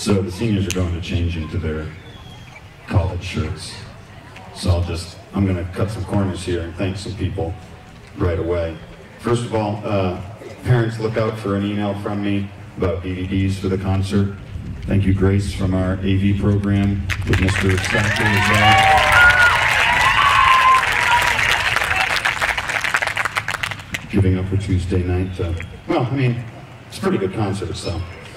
So the seniors are going to change into their college shirts. So I'm going to cut some corners here and thank some people right away. First of all, parents, look out for an email from me about DVDs for the concert. Thank you, Grace, from our AV program with Mr. Stacker as well. Giving up for Tuesday night. Well, I mean, it's a pretty good concert, so.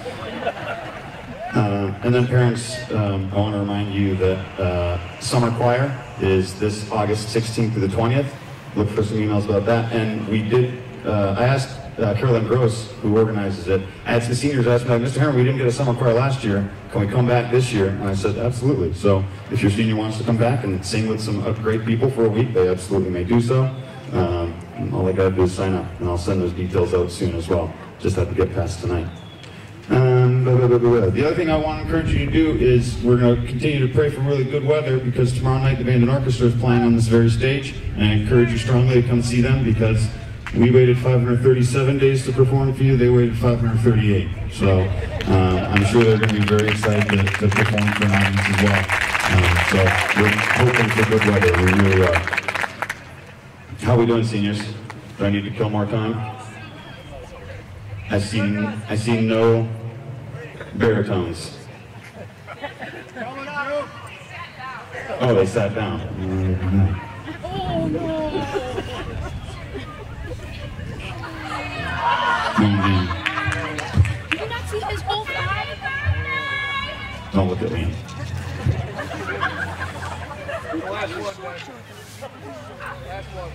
And then parents, I want to remind you that summer choir is this August 16th through the 20th. Look for some emails about that. And we did, I asked Caroline Grosse, who organizes it, I had some seniors ask me, like, Mr. Herman, we didn't get a summer choir last year. Can we come back this year? And I said, absolutely. So if your senior wants to come back and sing with some great people for a week, they absolutely may do so. All they gotta do is sign up, and I'll send those details out soon as well. Just have to get past tonight. The other thing I want to encourage you to do is we're going to continue to pray for really good weather, because tomorrow night the band and orchestra is playing on this very stage, and I encourage you strongly to come see them, because we waited 537 days to perform for you, they waited 538. So I'm sure they're going to be very excited to perform for an audience as well. So we're hoping for good weather, we really are. How are we doing, seniors? Do I need to kill more time? I see no baritones. Oh, they sat down. Oh no! Did you not see his whole thigh? Don't look at me. Last one, guys. Last one.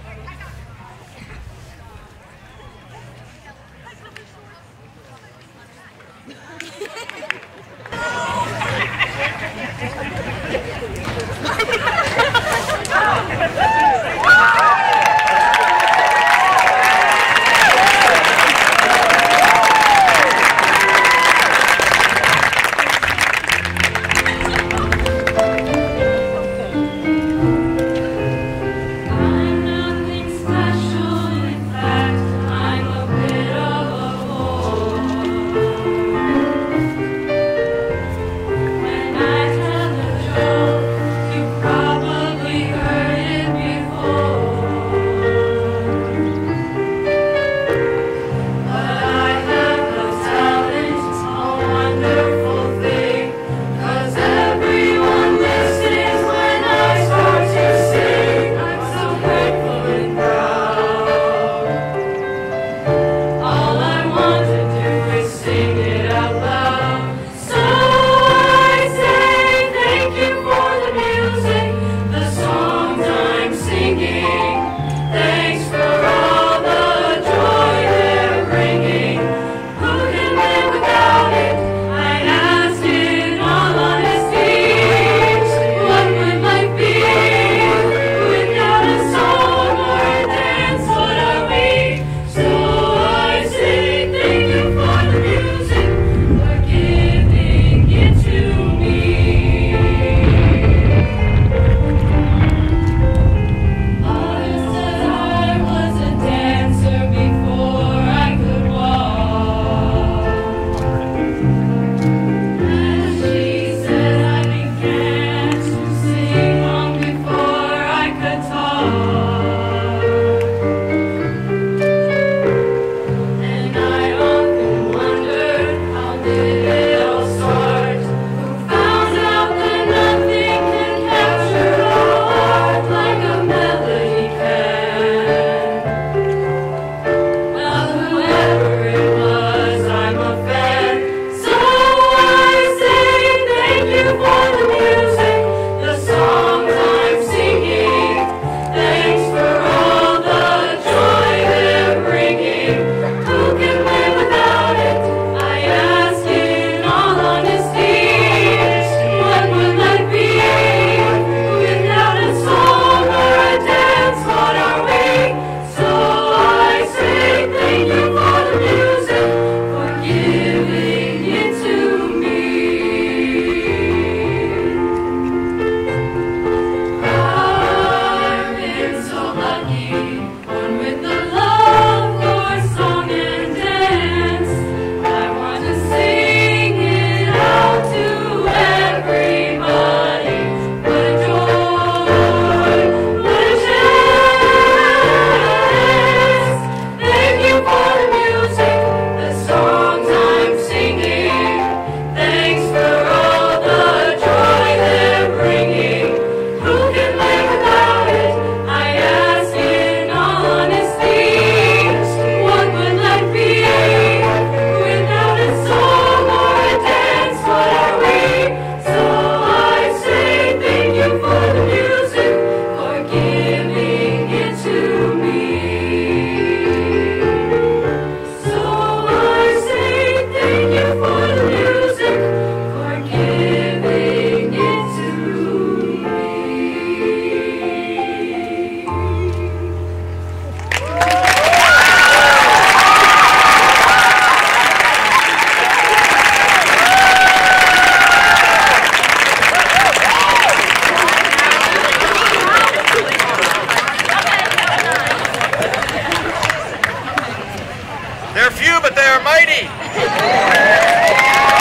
but they are mighty.